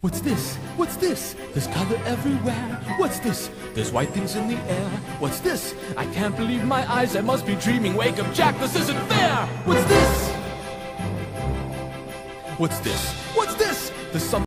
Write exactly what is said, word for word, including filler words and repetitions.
What's this? What's this? There's color everywhere. What's this? There's white things in the air. What's this? I can't believe my eyes. I must be dreaming. Wake up, Jack, this isn't fair. What's this? What's this? What's this? There's some